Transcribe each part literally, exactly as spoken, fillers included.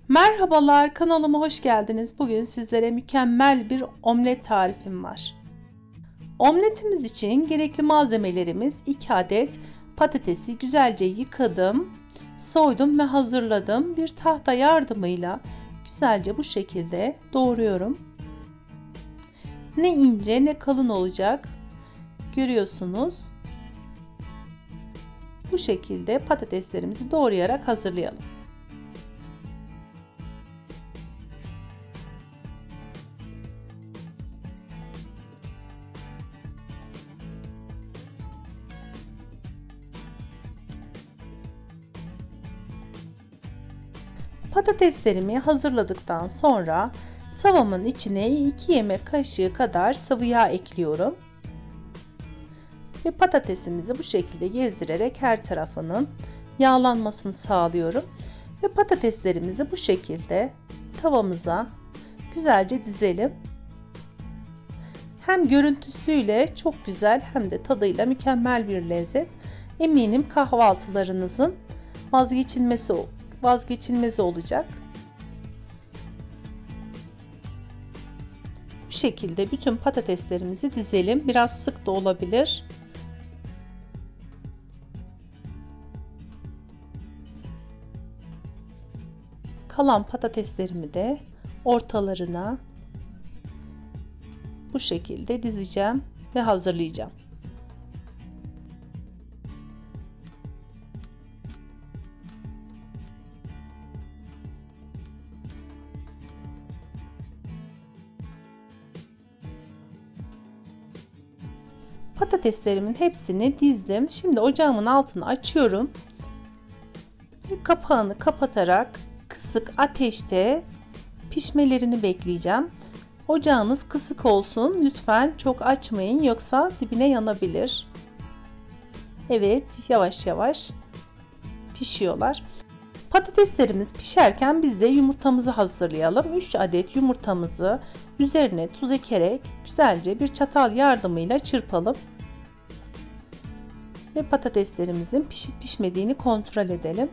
Merhabalar, kanalıma hoş geldiniz. Bugün sizlere mükemmel bir omlet tarifim var. Omletimiz için gerekli malzemelerimiz iki adet patatesi güzelce yıkadım, soydum ve hazırladım. Bir tahta yardımıyla güzelce bu şekilde doğruyorum. Ne ince ne kalın olacak. Görüyorsunuz. Bu şekilde patateslerimizi doğrayarak hazırlayalım. Patateslerimi hazırladıktan sonra tavamın içine iki yemek kaşığı kadar sıvı yağ ekliyorum. Ve patatesimizi bu şekilde gezdirerek her tarafının yağlanmasını sağlıyorum. Ve patateslerimizi bu şekilde tavamıza güzelce dizelim. Hem görüntüsüyle çok güzel hem de tadıyla mükemmel bir lezzet. Eminim kahvaltılarınızın vazgeçilmesi vazgeçilmezi olacak. Bu şekilde bütün patateslerimizi dizelim. Biraz sık da olabilir. Kalan patateslerimi de ortalarına bu şekilde dizeceğim ve hazırlayacağım. Patateslerimin hepsini dizdim. Şimdi ocağımın altını açıyorum. Ve kapağını kapatarak kısık ateşte pişmelerini bekleyeceğim. Ocağınız kısık olsun. Lütfen çok açmayın yoksa dibine yanabilir. Evet, yavaş yavaş pişiyorlar. Patateslerimiz pişerken biz de yumurtamızı hazırlayalım. üç adet yumurtamızı üzerine tuz ekerek güzelce bir çatal yardımıyla çırpalım. Ve patateslerimizin pişip pişmediğini kontrol edelim.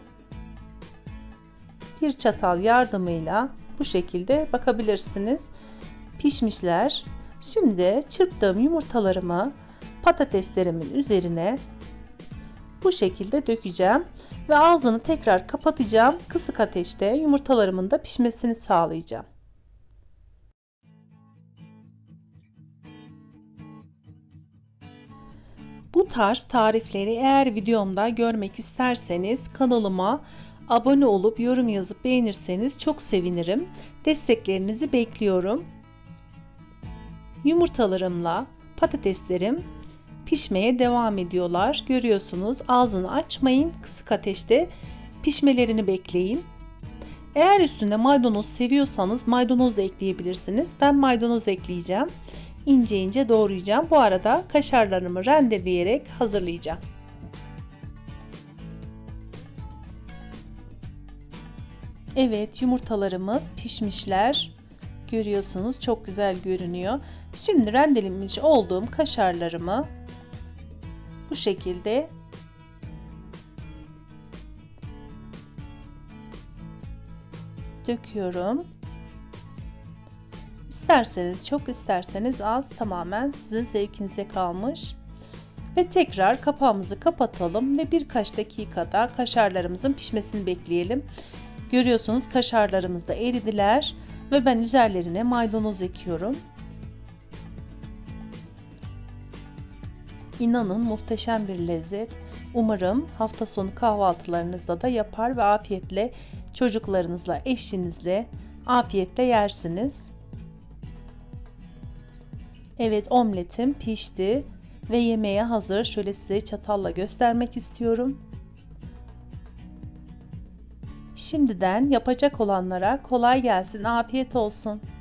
Bir çatal yardımıyla bu şekilde bakabilirsiniz. Pişmişler. Şimdi çırptığım yumurtalarımı patateslerimin üzerine bu şekilde dökeceğim ve ağzını tekrar kapatacağım. Kısık ateşte yumurtalarımın da pişmesini sağlayacağım. Bu tarz tarifleri eğer videomda görmek isterseniz kanalıma abone olup yorum yazıp beğenirseniz çok sevinirim. Desteklerinizi bekliyorum. Yumurtalarımla patateslerim pişmeye devam ediyorlar. Görüyorsunuz, ağzını açmayın. Kısık ateşte pişmelerini bekleyin. Eğer üstünde maydanoz seviyorsanız maydanoz da ekleyebilirsiniz. Ben maydanoz ekleyeceğim. İnce ince doğrayacağım. Bu arada kaşarlarımı rendeleyerek hazırlayacağım. Evet, yumurtalarımız pişmişler. Görüyorsunuz, çok güzel görünüyor. Şimdi rendelemiş olduğum kaşarlarımı bu şekilde döküyorum. İsterseniz çok, isterseniz az, tamamen sizin zevkinize kalmış. Ve tekrar kapağımızı kapatalım ve birkaç dakikada kaşarlarımızın pişmesini bekleyelim. Görüyorsunuz, kaşarlarımız da eridiler ve ben üzerlerine maydanoz ekiyorum. İnanın muhteşem bir lezzet. Umarım hafta sonu kahvaltılarınızda da yapar ve afiyetle çocuklarınızla, eşinizle afiyetle yersiniz. Evet, omletim pişti ve yemeğe hazır. Şöyle size çatalla göstermek istiyorum. Şimdiden yapacak olanlara kolay gelsin, afiyet olsun.